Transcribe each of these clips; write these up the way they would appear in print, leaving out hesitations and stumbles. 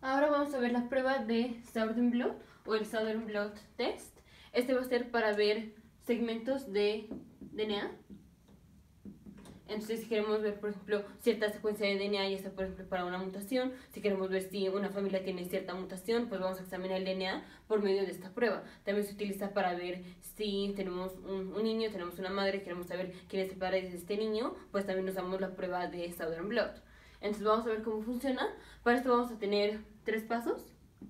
Ahora vamos a ver la prueba de Southern Blot o el Southern Blot Test. Este va a ser para ver segmentos de DNA. Entonces, si queremos ver, por ejemplo, cierta secuencia de DNA y está, por ejemplo, para una mutación, si queremos ver si una familia tiene cierta mutación, pues vamos a examinar el DNA por medio de esta prueba. También se utiliza para ver si tenemos un niño, tenemos una madre, queremos saber quién es el padre de este niño, pues también usamos la prueba de Southern Blot. Entonces, vamos a ver cómo funciona. Para esto vamos a tener 3 pasos.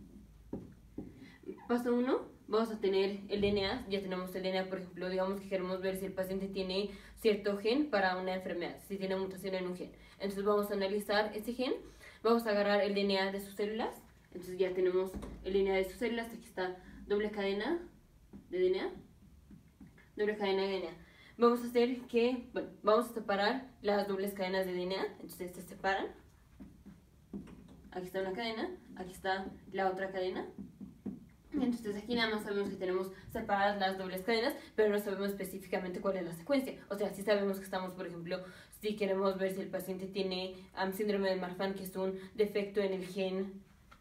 Paso 1, vamos a tener el DNA. Ya tenemos el DNA, por ejemplo, digamos que queremos ver si el paciente tiene cierto gen para una enfermedad, si tiene mutación en un gen. Entonces vamos a analizar ese gen, vamos a agarrar el DNA de sus células. Entonces ya tenemos el DNA de sus células. Aquí está doble cadena de DNA, doble cadena de DNA. Vamos a hacer que, bueno, vamos a separar las dobles cadenas de DNA. Entonces se separan. Aquí está una cadena, aquí está la otra cadena. Entonces aquí nada más sabemos que tenemos separadas las dobles cadenas, pero no sabemos específicamente cuál es la secuencia. O sea, sí sabemos que estamos, por ejemplo, si queremos ver si el paciente tiene síndrome de Marfan, que es un defecto en el gen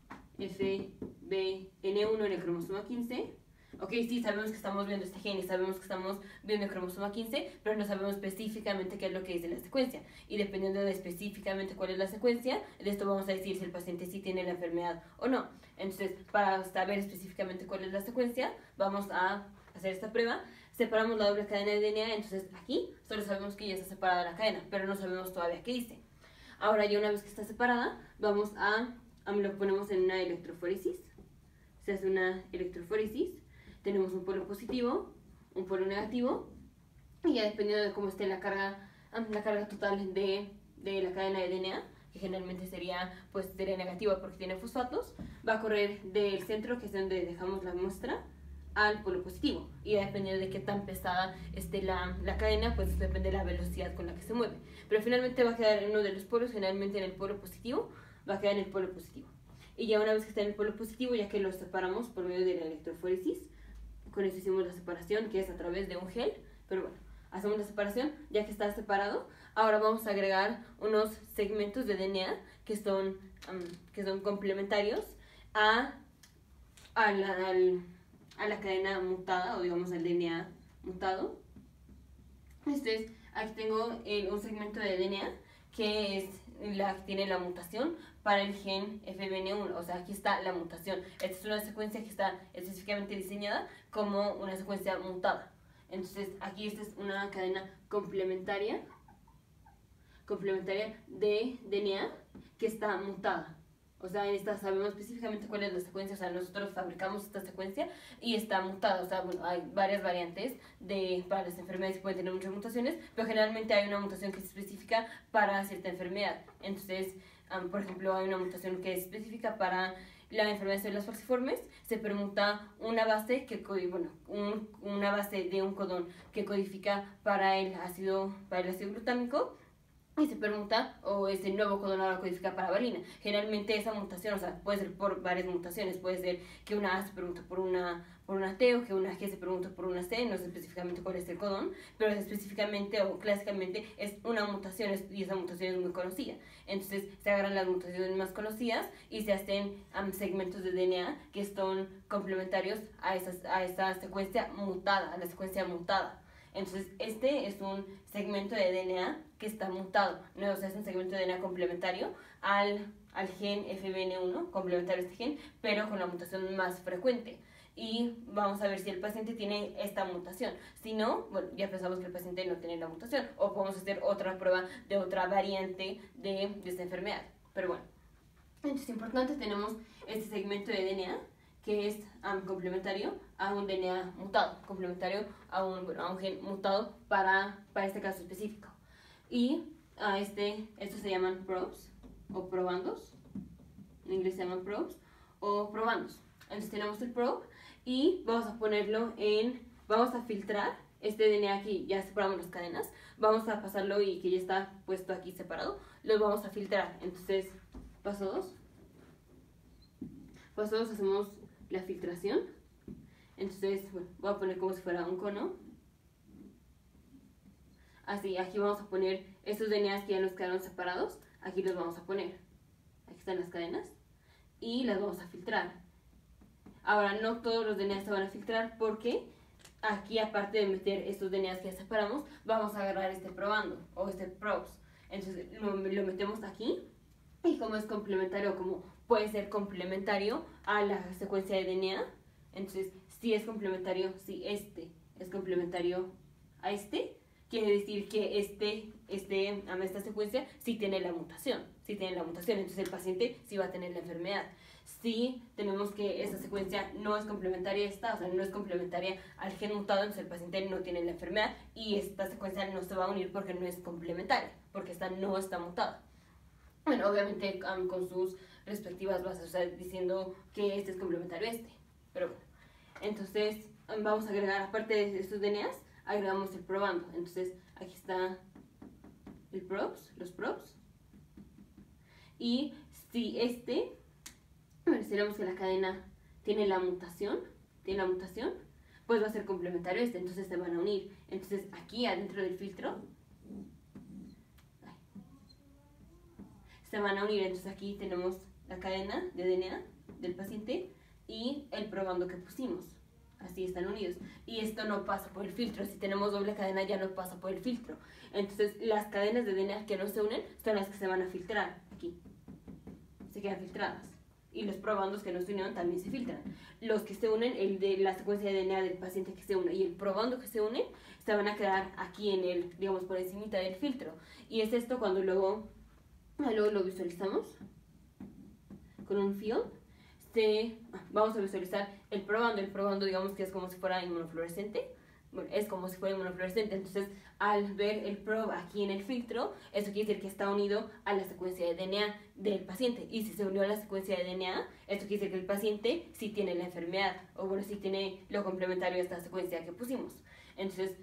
FBN1 en el cromosoma 15. Ok, sí, sabemos que estamos viendo este gen y sabemos que estamos viendo el cromosoma 15, pero no sabemos específicamente qué es lo que dice la secuencia. Y dependiendo de específicamente cuál es la secuencia, de esto vamos a decir si el paciente sí tiene la enfermedad o no. Entonces, para saber específicamente cuál es la secuencia, vamos a hacer esta prueba. Separamos la doble cadena de DNA, entonces aquí solo sabemos que ya está separada la cadena, pero no sabemos todavía qué dice. Ahora ya una vez que está separada, vamos lo ponemos en una electroforesis. Se hace una electroforesis. Tenemos un polo positivo, un polo negativo, y ya dependiendo de cómo esté la carga total de la cadena de DNA, que generalmente sería negativa porque tiene fosfatos, va a correr del centro, que es donde dejamos la muestra, al polo positivo. Y ya dependiendo de qué tan pesada esté la cadena, pues depende de la velocidad con la que se mueve. Pero finalmente va a quedar en uno de los polos, generalmente en el polo positivo, va a quedar en el polo positivo. Y ya una vez que está en el polo positivo, ya que lo separamos por medio de la electroforesis, con eso hicimos la separación, que es a través de un gel, pero bueno, hacemos la separación, ya que está separado. Ahora vamos a agregar unos segmentos de DNA que son complementarios a la cadena mutada, o digamos al DNA mutado. Entonces, aquí tengo un segmento de DNA que es la que tiene la mutación para el gen FBN1, o sea, aquí está la mutación. Esta es una secuencia que está específicamente diseñada como una secuencia mutada. Entonces, aquí esta es una cadena complementaria de DNA que está mutada. O sea, en esta sabemos específicamente cuál es la secuencia, o sea, nosotros fabricamos esta secuencia y está mutada. O sea, bueno, hay varias variantes para las enfermedades que pueden tener muchas mutaciones, pero generalmente hay una mutación que es específica para cierta enfermedad. Entonces, por ejemplo, hay una mutación que es específica para la enfermedad de células falciformes. Se permuta una base una base de un codón que codifica para el ácido glutámico, y se permuta, o ese nuevo codón ahora codifica para valina. Generalmente esa mutación, o sea, puede ser por varias mutaciones, puede ser que una A se permuta por una T, o que una G se permuta por una C, no sé específicamente cuál es el codón, pero específicamente o clásicamente es una mutación, y esa mutación es muy conocida. Entonces se agarran las mutaciones más conocidas y se hacen segmentos de DNA que son complementarios a esa secuencia mutada, a la secuencia mutada. Entonces, este es un segmento de DNA que está mutado, ¿no? O sea, es un segmento de DNA complementario al gen FBN1, complementario a este gen, pero con la mutación más frecuente. Y vamos a ver si el paciente tiene esta mutación. Si no, bueno, ya pensamos que el paciente no tiene la mutación, o podemos hacer otra prueba de otra variante de esta enfermedad. Pero bueno, entonces importante, tenemos este segmento de DNA que es complementario a un DNA mutado, complementario a un gen mutado para este caso específico. Y estos se llaman probes o probandos, en inglés se llaman probes o probandos. Entonces tenemos el probe y vamos a vamos a filtrar este DNA. Aquí ya separamos las cadenas, vamos a pasarlo, y que ya está puesto aquí separado, lo vamos a filtrar. Entonces, paso 2. Paso 2, hacemos la filtración. Entonces, bueno, voy a poner como si fuera un cono. Así, aquí vamos a poner estos DNAs que ya nos quedaron separados. Aquí los vamos a poner. Aquí están las cadenas. y las vamos a filtrar. Ahora, no todos los DNA se van a filtrar porque aquí, aparte de meter estos DNA que ya separamos, vamos a agarrar este probando o este probes. Entonces lo metemos aquí, y como es complementario, como puede ser complementario a la secuencia de DNA, entonces si es complementario, si este es complementario a este, quiere decir que esta secuencia sí tiene la mutación, entonces el paciente sí va a tener la enfermedad. Si tenemos que esta secuencia no es complementaria a esta, o sea, no es complementaria al gen mutado, entonces el paciente no tiene la enfermedad y esta secuencia no se va a unir porque no es complementaria, porque esta no está mutada. Bueno, obviamente con sus respectivas bases, o sea, diciendo que este es complementario a este, pero bueno. Entonces vamos a agregar, aparte de estos DNAs, agregamos el probando. Entonces aquí está el probes, los probes, y si consideramos que la cadena tiene la mutación, pues va a ser complementario a este, entonces se van a unir. Entonces aquí adentro del filtro se van a unir, entonces aquí tenemos la cadena de DNA del paciente y el probando que pusimos. Así están unidos. Y esto no pasa por el filtro. Si tenemos doble cadena ya no pasa por el filtro. Entonces las cadenas de DNA que no se unen son las que se van a filtrar. Aquí. Se quedan filtradas. Y los probandos que no se unieron también se filtran. Los que se unen, el de la secuencia de DNA del paciente que se une y el probando que se une, se van a quedar aquí en el, digamos, por encimita del filtro. Y es esto cuando luego lo visualizamos con un field. Vamos a visualizar el probando digamos que es como si fuera inmunofluorescente. Bueno, es como si fuera inmunofluorescente, entonces al ver el probe aquí en el filtro, eso quiere decir que está unido a la secuencia de DNA del paciente, y si se unió a la secuencia de DNA, esto quiere decir que el paciente sí tiene la enfermedad, o bueno, sí tiene lo complementario a esta secuencia que pusimos. Entonces,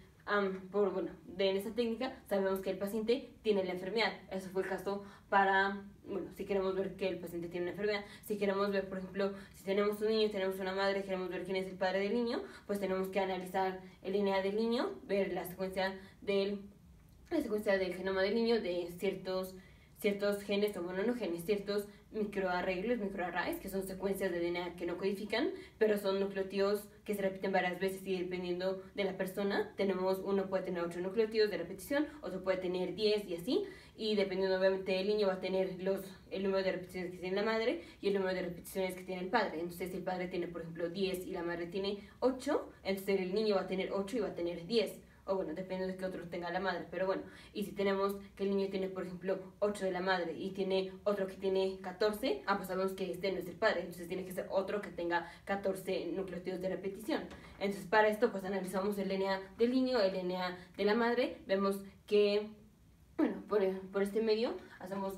en esta técnica sabemos que el paciente tiene la enfermedad. Eso fue el caso para, si queremos ver que el paciente tiene una enfermedad. Si queremos ver, por ejemplo, si tenemos un niño, tenemos una madre, queremos ver quién es el padre del niño, pues tenemos que analizar el DNA del niño, ver la secuencia del genoma del niño, de ciertos genes, o bueno, no genes, ciertos microarrays, que son secuencias de DNA que no codifican, pero son nucleótidos que se repiten varias veces, y dependiendo de la persona, uno puede tener 8 nucleótidos de repetición, otro puede tener 10 y así, y dependiendo obviamente del niño va a tener el número de repeticiones que tiene la madre y el número de repeticiones que tiene el padre. Entonces si el padre tiene, por ejemplo, 10 y la madre tiene 8, entonces el niño va a tener 8 y va a tener 10. O bueno, depende de que otro tenga la madre, pero bueno. Y si tenemos que el niño tiene, por ejemplo, 8 de la madre y tiene otro que tiene 14, pues sabemos que este no es el padre, entonces tiene que ser otro que tenga 14 nucleótidos de repetición. Entonces para esto pues analizamos el DNA del niño, el DNA de la madre, vemos que, bueno, por este medio hacemos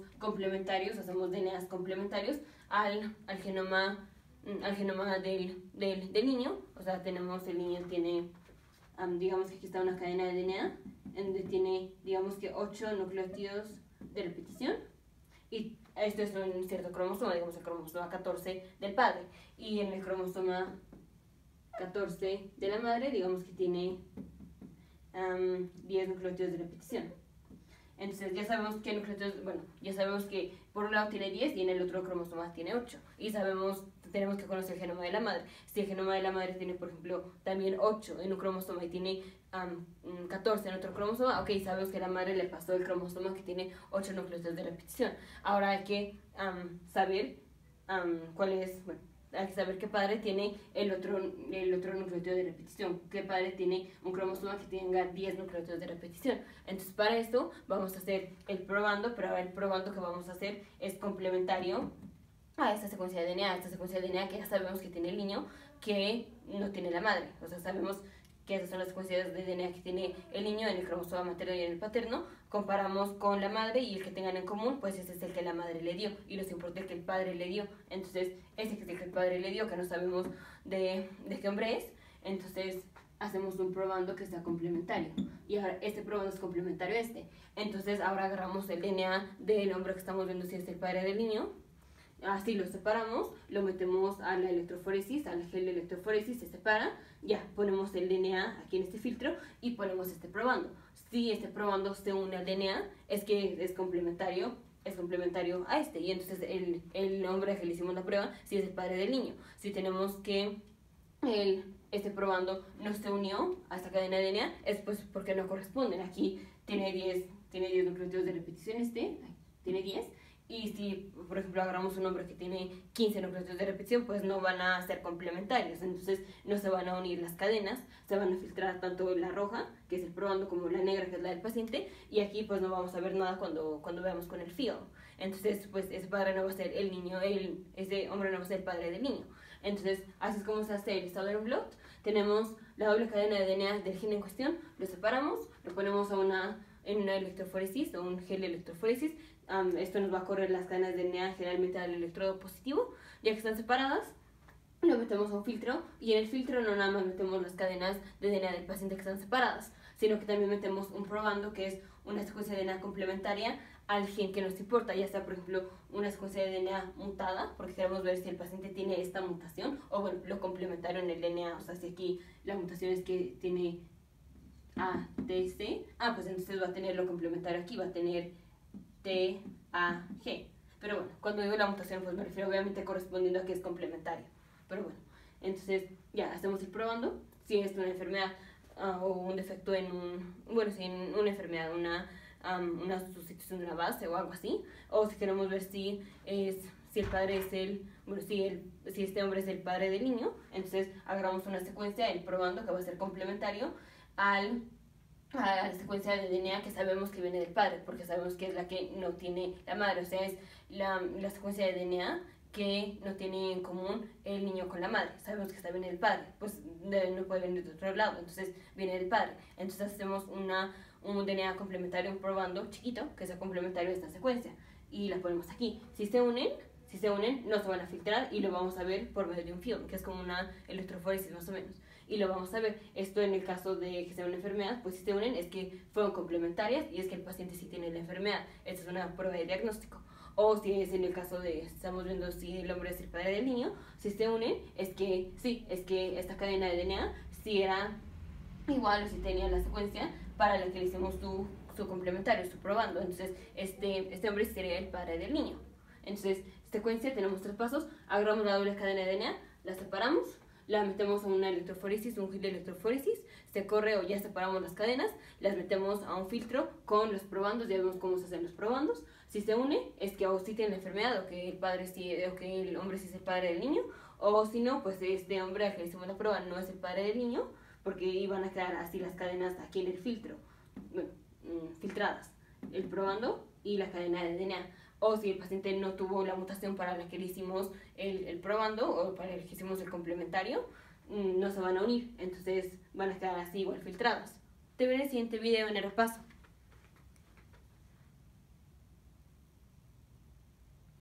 DNAs complementarios al genoma del niño. O sea, el niño tiene, digamos que aquí está una cadena de DNA en donde tiene, digamos que 8 nucleótidos de repetición, y esto es un cierto cromosoma, digamos el cromosoma 14 del padre, y en el cromosoma 14 de la madre, digamos que tiene 10 nucleótidos de repetición. Entonces ya sabemos que ya sabemos que por un lado tiene 10 y en el otro cromosoma tiene 8. Y tenemos que conocer el genoma de la madre. Si el genoma de la madre tiene, por ejemplo, también 8 en un cromosoma y tiene 14 en otro cromosoma, ok, sabemos que la madre le pasó el cromosoma que tiene 8 nucleótidos de repetición. Ahora hay que saber hay que saber qué padre tiene el otro nucleótido de repetición, qué padre tiene un cromosoma que tenga 10 nucleótidos de repetición. Entonces para esto vamos a hacer el probando, pero ahora el probando que vamos a hacer es complementario a esta secuencia de DNA, que ya sabemos que tiene el niño, que no tiene la madre. O sea, sabemos que esas son las secuencias de DNA que tiene el niño en el cromosoma materno y en el paterno. Comparamos con la madre y el que tengan en común, pues ese es el que la madre le dio, y nos importa el que el padre le dio. Entonces ese que es el que el padre le dio, que no sabemos de qué hombre es, entonces hacemos un probando que sea complementario, y ahora este probando es complementario a este. Entonces ahora agarramos el DNA del hombre que estamos viendo si es el padre del niño, así lo separamos, lo metemos a la electroforesis, al gel de electroforesis, se separa, ya ponemos el DNA aquí en este filtro y ponemos este probando. Si este probando se une al DNA, es que es complementario es complementario a este. Y entonces el hombre al que le hicimos la prueba sí es el padre del niño. Si tenemos que el este probando no se unió a esta cadena de DNA, es pues porque no corresponden. Aquí tiene 10 nucleótidos de repetición tiene 10. Y si, por ejemplo, agarramos un hombre que tiene 15 nucleótidos de repetición, pues no van a ser complementarios. Entonces no se van a unir las cadenas, se van a filtrar tanto la roja, que es el probando, como la negra, que es la del paciente. Y aquí pues no vamos a ver nada cuando veamos con el fígado. Entonces, pues ese padre no va a ser el niño, ese hombre no va a ser el padre del niño. Entonces, así es como se hace el Stoller blot. Tenemos la doble cadena de DNA del gen en cuestión, lo separamos, lo ponemos en una electroforesis o un gel de electroforesis. Esto nos va a correr las cadenas de DNA generalmente al electrodo positivo. Ya que están separadas, lo metemos a un filtro, y en el filtro no nada más metemos las cadenas de DNA del paciente que están separadas, sino que también metemos un probando, que es una secuencia de DNA complementaria al gen que nos importa, ya sea por ejemplo una secuencia de DNA mutada, porque queremos ver si el paciente tiene esta mutación, o bueno, lo complementario en el DNA, o sea, si aquí la mutación es que tiene ATC, pues entonces va a tener lo complementario aquí, va a tener TAG. Pero bueno, cuando digo la mutación, pues me refiero obviamente correspondiendo a que es complementario. Pero bueno, entonces ya hacemos el probando, si es una enfermedad o un defecto en si en una enfermedad, una sustitución de una base o algo así, o si queremos ver si el padre es si este hombre es el padre del niño, entonces agarramos una secuencia, el probando, que va a ser complementario a la secuencia de DNA que sabemos que viene del padre, porque sabemos que es la que no tiene la madre, o sea, es la secuencia de DNA que no tiene en común el niño con la madre. Sabemos que está bien el padre, pues no puede venir de otro lado, entonces viene del padre. Entonces hacemos un DNA complementario, un probando chiquito que sea complementario a esta secuencia, y la ponemos aquí. Si se unen, no se van a filtrar y lo vamos a ver por medio de un film, que es como una electroforesis más o menos. Y lo vamos a ver. Esto en el caso de que sea una enfermedad, pues si se unen es que fueron complementarias y es que el paciente sí tiene la enfermedad. Esta es una prueba de diagnóstico. O si es en el caso de, estamos viendo si el hombre es el padre del niño, si se unen es que sí, es que esta cadena de DNA sí era igual, o si tenía la secuencia para la que le hicimos su complementario, su probando. Entonces este hombre sería el padre del niño. Entonces, secuencia, tenemos 3 pasos: agarramos la doble cadena de DNA, la separamos, la metemos a una electroforesis, un gel de electroforesis, se corre, o ya separamos las cadenas, las metemos a un filtro con los probandos, ya vemos cómo se hacen los probandos. Si se une, es que o sí tiene la enfermedad, o que el hombre sí es el padre del niño, o si no, pues este hombre al que le hicimos la prueba no es el padre del niño, porque iban a quedar así las cadenas aquí en el filtro, filtradas, el probando y la cadena de DNA. O si el paciente no tuvo la mutación para la que le hicimos el probando, o para el que hicimos el complementario, no se van a unir, entonces van a quedar así igual filtradas. Te veré en el siguiente video en el repaso.